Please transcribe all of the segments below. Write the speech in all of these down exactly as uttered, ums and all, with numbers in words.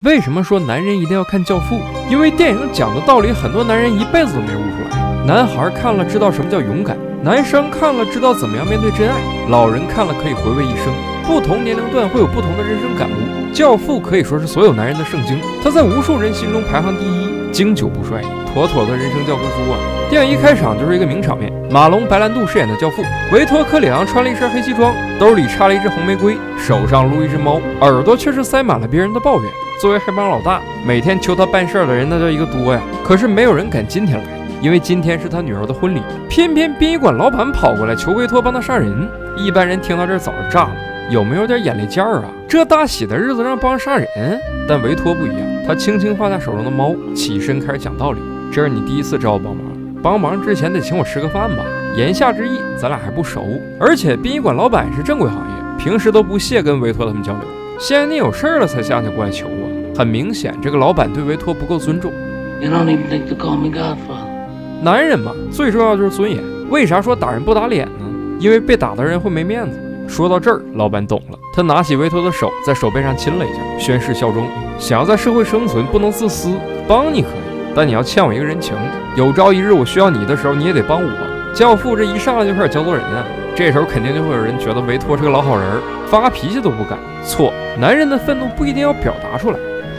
为什么说男人一定要看《教父》？因为电影讲的道理，很多男人一辈子都没悟出来。男孩看了知道什么叫勇敢，男生看了知道怎么样面对真爱，老人看了可以回味一生。不同年龄段会有不同的人生感悟。《教父》可以说是所有男人的圣经，他在无数人心中排行第一，经久不衰，妥妥的人生教科书啊！电影一开场就是一个名场面，马龙·白兰度饰演的教父维托·科里昂穿了一身黑西装，兜里插了一只红玫瑰，手上撸一只猫，耳朵却是塞满了别人的抱怨。作为黑帮老大，每天求他办事的人那叫一个多呀，可是没有人敢今天来，因为今天是他女儿的婚礼。偏偏殡仪馆老板跑过来求维托帮他杀人，一般人听到这儿早就炸了，有没有点眼泪劲儿啊？这大喜的日子让帮人杀人？但维托不一样，他轻轻放下手中的猫，起身开始讲道理。这是你第一次找我帮忙，帮忙之前得请我吃个饭吧？言下之意，咱俩还不熟，而且殡仪馆老板是正规行业，平时都不屑跟维托他们交流。现在你有事了才想起过来求我，很明显，这个老板对维托不够尊重。 You don't even think to call me Godfather. 男人嘛，最重要就是尊严。为啥说打人不打脸呢？因为被打的人会没面子。说到这儿，老板懂了，他拿起维托的手，在手背上亲了一下，宣誓效忠。想要在社会生存，不能自私，帮你可以，但你要欠我一个人情。有朝一日我需要你的时候，你也得帮我。教父这一上来就开始教做人啊，这时候肯定就会有人觉得维托是个老好人，发脾气都不敢。错，男人的愤怒不一定要表达出来。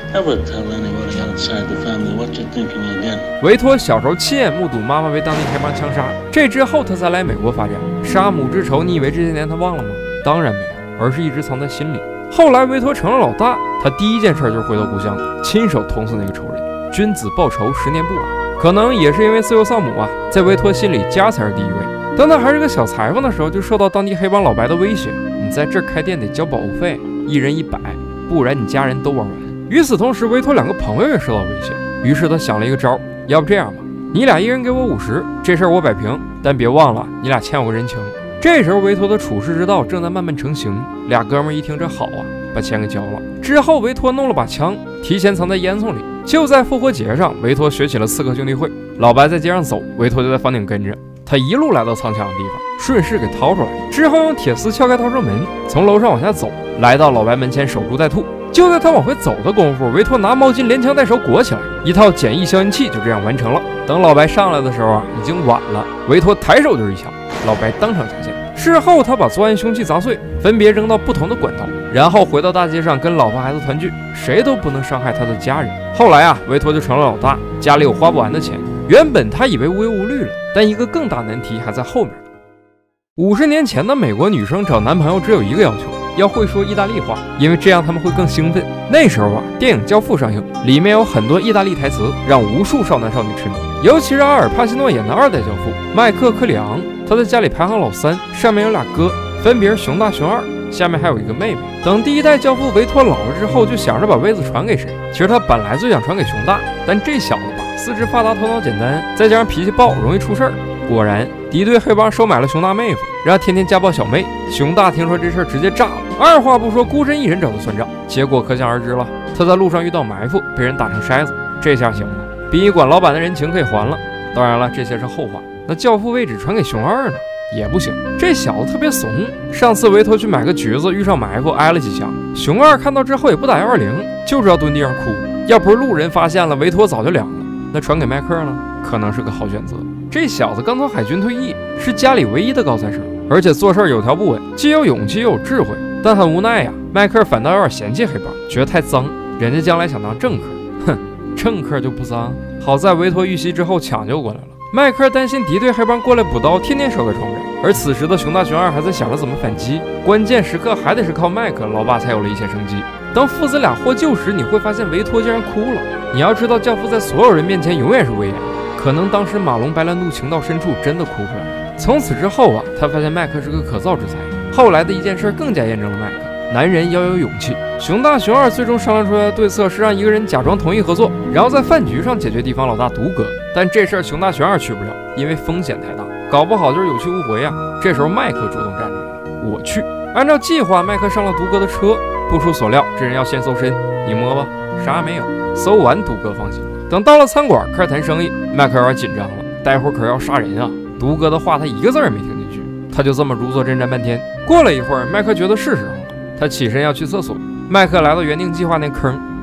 维托小时候亲眼目睹妈妈被当地黑帮枪杀，这之后他才来美国发展。杀母之仇，你以为这些年他忘了吗？当然没有，而是一直藏在心里。后来维托成了老大，他第一件事就是回到故乡，亲手捅死那个仇人。君子报仇，十年不晚。可能也是因为自幼丧母啊，在维托心里家才是第一位。当他还是个小裁缝的时候，就受到当地黑帮老白的威胁：你在这儿开店得交保护费，一人一百，不然你家人都玩完。与此同时，维托两个朋友也受到威胁，于是他想了一个招，要不这样吧，你俩一人给我五十，这事儿我摆平，但别忘了你俩欠我个人情。这时候维托的处世之道正在慢慢成型，俩哥们儿一听这好啊，把钱给交了。之后维托弄了把枪，提前藏在烟囱里。就在复活节上，维托学起了刺客兄弟会。老白在街上走，维托就在房顶跟着他，一路来到藏枪的地方，顺势给掏出来，之后用铁丝撬开逃生门，从楼上往下走，来到老白门前守株待兔。就在他往回走的功夫，维托拿毛巾连枪带手裹起来，一套简易消音器就这样完成了。等老白上来的时候啊，已经晚了。维托抬手就是一枪，老白当场下线。事后他把作案凶器砸碎，分别扔到不同的管道，然后回到大街上跟老婆孩子团聚，谁都不能伤害他的家人。后来啊，维托就成了老大，家里有花不完的钱。原本他以为无忧无虑了，但一个更大难题还在后面。五十年前的美国女生找男朋友只有一个要求，要会说意大利话，因为这样他们会更兴奋。那时候啊，电影《教父》上映，里面有很多意大利台词，让无数少男少女痴迷。尤其是阿尔帕西诺演的二代教父麦克·科里昂，他在家里排行老三，上面有俩哥，分别是熊大、熊二，下面还有一个妹妹。等第一代教父维托老了之后，就想着把位子传给谁。其实他本来最想传给熊大，但这小子吧，四肢发达，头脑简单，再加上脾气暴，容易出事儿。果然，敌对黑帮收买了熊大妹夫，让他天天家暴小妹。熊大听说这事儿，直接炸了，二话不说，孤身一人找他算账。结果可想而知了，他在路上遇到埋伏，被人打成筛子。这下行了，殡仪馆老板的人情可以还了。当然了，这些是后话。那教父位置传给熊二呢？也不行，这小子特别怂。上次维托去买个橘子，遇上埋伏，挨了几枪。熊二看到之后也不打幺二零，就知道蹲地上哭。要不是路人发现了，维托早就凉了。那传给麦克呢？可能是个好选择。这小子刚从海军退役，是家里唯一的高材生，而且做事有条不紊，既有勇气又有智慧。但很无奈呀，麦克反倒有点嫌弃黑帮，觉得太脏。人家将来想当政客，哼，政客就不脏。好在维托遇袭之后抢救过来了。麦克担心敌对黑帮过来补刀，天天守在窗边。而此时的熊大、熊二还在想着怎么反击，关键时刻还得是靠麦克，老爸才有了一线生机。当父子俩获救时，你会发现维托竟然哭了。你要知道，教父在所有人面前永远是威严的。可能当时马龙白兰度情到深处，真的哭出来了。从此之后啊，他发现麦克是个可造之才。后来的一件事更加验证了麦克，男人要有勇气。熊大、熊二最终商量出来的对策是让一个人假装同意合作，然后在饭局上解决地方老大独哥。但这事儿熊大、熊二去不了，因为风险太大，搞不好就是有去无回啊。这时候麦克主动站出来，我去。按照计划，麦克上了独哥的车。不出所料，这人要先搜身，你摸吧，啥也没有。搜完独哥放心了。等到了餐馆，开始谈生意，麦克有点紧张了，待会儿可要杀人啊！独哥的话他一个字也没听进去，他就这么如坐针毡半天。过了一会儿，麦克觉得是时候了，他起身要去厕所。麦克来到原定计划那坑，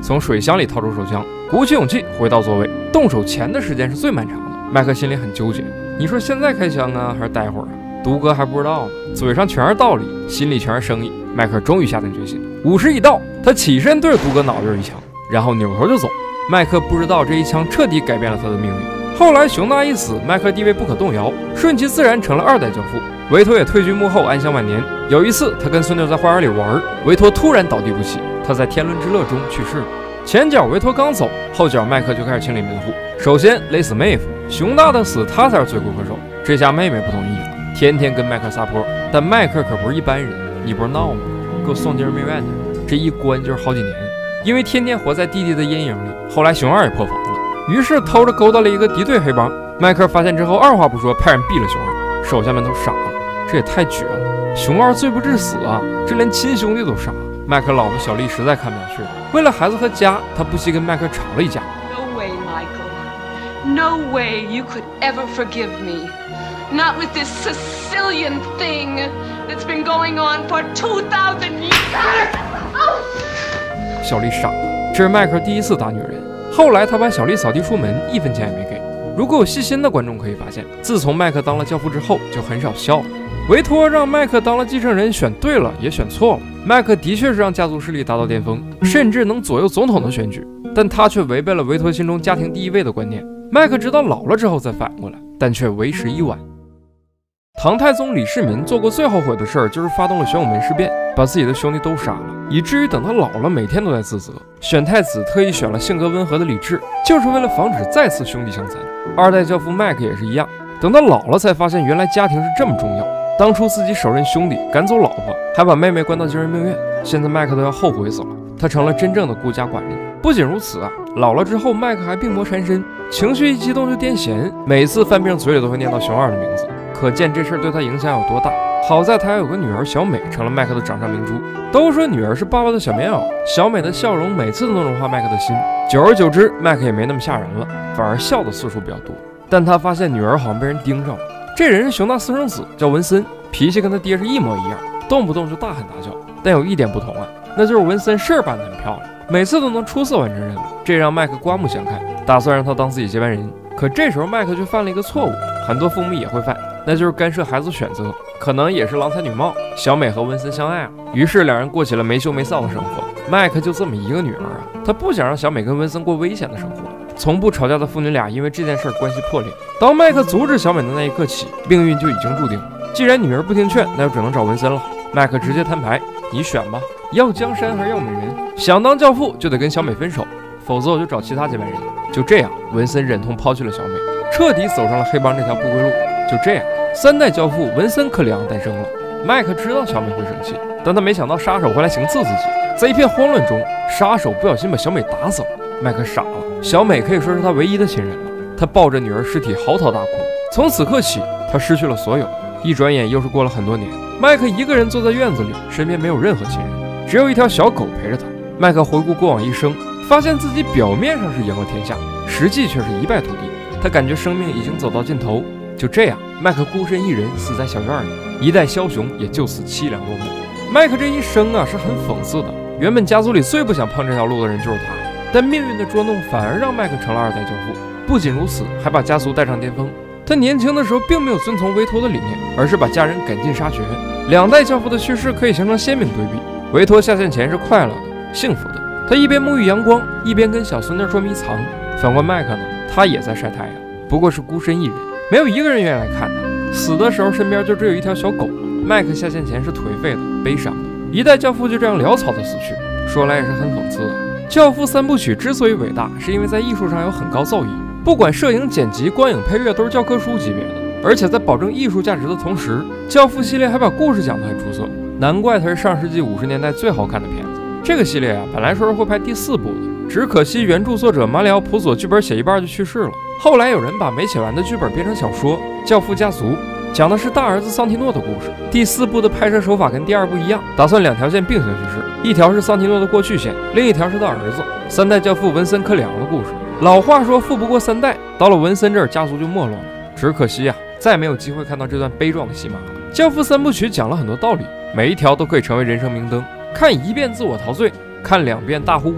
从水箱里掏出手枪，鼓起勇气回到座位。动手前的时间是最漫长的，麦克心里很纠结。你说现在开枪啊，还是待会儿啊？独哥还不知道呢，嘴上全是道理，心里全是生意。麦克终于下定决心，午时已到，他起身对着独哥脑袋一枪，然后扭头就走。麦克不知道这一枪彻底改变了他的命运。后来熊大一死，麦克地位不可动摇，顺其自然成了二代教父。维托也退居幕后，安享晚年。有一次，他跟孙女在花园里玩，维托突然倒地不起，他在天伦之乐中去世了。前脚维托刚走，后脚麦克就开始清理门户。首先勒死妹夫，熊大的死他才是罪魁祸首。这下妹妹不同意了，天天跟麦克撒泼。但麦克可不是一般人，你不是闹吗？给我送精神病院去！这一关就是好几年，因为天天活在弟弟的阴影里。后来熊二也破防了，于是偷着勾搭了一个敌对黑帮。麦克发现之后，二话不说派人毙了熊二，手下们都傻了，这也太绝了！熊二罪不至死啊，这连亲兄弟都杀。麦克老婆小丽实在看不下去了，为了孩子和家，他不惜跟麦克吵了一架。 No way, Michael. No way you could ever forgive me. Not with this Sicilian thing that's been going on for two thousand years. 小丽傻了，这是迈克第一次打女人。后来他把小丽扫地出门，一分钱也没给。如果有细心的观众可以发现，自从麦克当了教父之后，就很少笑了。维托让麦克当了继承人，选对了也选错了。麦克的确是让家族势力达到巅峰，甚至能左右总统的选举，但他却违背了维托心中家庭第一位的观念。麦克直到老了之后才反应过来，但却为时已晚。唐太宗李世民做过最后悔的事儿，就是发动了玄武门事变，把自己的兄弟都杀了，以至于等他老了，每天都在自责。选太子特意选了性格温和的李治，就是为了防止再次兄弟相残。二代教父麦克也是一样，等他老了才发现原来家庭是这么重要。当初自己手刃兄弟，赶走老婆，还把妹妹关到精神病院，现在麦克都要后悔死了。他成了真正的孤家寡人。不仅如此啊，老了之后麦克还病魔缠身，情绪一激动就癫痫，每次犯病嘴里都会念到熊二的名字，可见这事儿对他影响有多大。好在他还有个女儿小美，成了麦克的掌上明珠。都说女儿是爸爸的小棉袄，小美的笑容每次都能融化麦克的心。久而久之，麦克也没那么吓人了，反而笑的次数比较多。但他发现女儿好像被人盯上了。这人是熊大私生子，叫文森，脾气跟他爹是一模一样，动不动就大喊大叫。但有一点不同啊，那就是文森事儿办得很漂亮，每次都能出色完成任务，这让麦克刮目相看，打算让他当自己接班人。可这时候麦克却犯了一个错误，很多父母也会犯，那就是干涉孩子选择，可能也是郎才女貌，小美和文森相爱了，于是两人过起了没羞没臊的生活。麦克就这么一个女儿啊，他不想让小美跟文森过危险的生活。从不吵架的父女俩因为这件事关系破裂。当麦克阻止小美的那一刻起，命运就已经注定了。既然女儿不听劝，那就只能找文森了。麦克直接摊牌，你选吧，要江山还是要美人？想当教父就得跟小美分手，否则我就找其他接班人。就这样，文森忍痛抛弃了小美，彻底走上了黑帮这条不归路。就这样，三代教父文森克里昂诞生了。麦克知道小美会生气，但他没想到杀手会来行刺自己。在一片慌乱中，杀手不小心把小美打死了。麦克傻了，小美可以说是他唯一的亲人了。他抱着女儿尸体嚎啕大哭。从此刻起，他失去了所有。一转眼又是过了很多年，麦克一个人坐在院子里，身边没有任何亲人，只有一条小狗陪着他。麦克回顾过往一生，发现自己表面上是赢了天下，实际却是一败涂地。他感觉生命已经走到尽头。就这样，麦克孤身一人死在小院里，一代枭雄也就此凄凉落幕。麦克这一生啊，是很讽刺的。原本家族里最不想碰这条路的人就是他，但命运的捉弄反而让麦克成了二代教父。不仅如此，还把家族带上巅峰。他年轻的时候并没有遵从维托的理念，而是把家人赶尽杀绝。两代教父的去世可以形成鲜明对比。维托下线前是快乐的、幸福的，他一边沐浴阳光，一边跟小孙女捉迷藏。反观麦克呢，他也在晒太阳，不过是孤身一人，没有一个人愿意来看他。死的时候身边就只有一条小狗。麦克下线前是颓废的、悲伤的，一代教父就这样潦草的死去，说来也是很讽刺啊。教父三部曲之所以伟大，是因为在艺术上有很高造诣，不管摄影、剪辑、光影、配乐都是教科书级别的，而且在保证艺术价值的同时，教父系列还把故事讲得很出色，难怪它是上世纪五十年代最好看的片子。这个系列啊，本来说是会拍第四部的，只可惜原著作者马里奥·普佐剧本写一半就去世了。后来有人把没写完的剧本编成小说《教父家族》，讲的是大儿子桑提诺的故事。第四部的拍摄手法跟第二部一样，打算两条线并行叙事，一条是桑提诺的过去线，另一条是他儿子三代教父文森克里昂的故事。老话说富不过三代，到了文森这儿，家族就没落了。只可惜啊，再没有机会看到这段悲壮的戏码了。教父三部曲讲了很多道理，每一条都可以成为人生明灯。看一遍自我陶醉，看两遍大呼过瘾。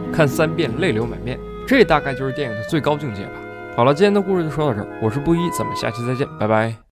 看三遍泪流满面，这大概就是电影的最高境界吧。好了，今天的故事就说到这儿，我是布衣，咱们下期再见，拜拜。